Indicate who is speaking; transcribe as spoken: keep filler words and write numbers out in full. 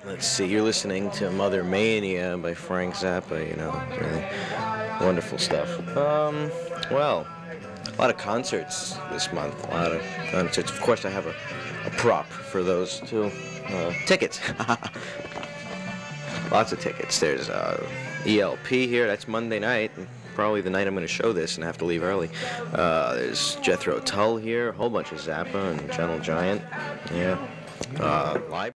Speaker 1: Let's see, you're listening to Mother Mania by Frank Zappa, you know, really wonderful stuff. Um, well, a lot of concerts this month, a lot of concerts. Of course, I have a, a prop for those too. Uh, tickets. Lots of tickets. There's uh, E L P here, that's Monday night, probably the night I'm going to show this and have to leave early. Uh, there's Jethro Tull here, a whole bunch of Zappa and Gentle Giant, yeah. Uh, live.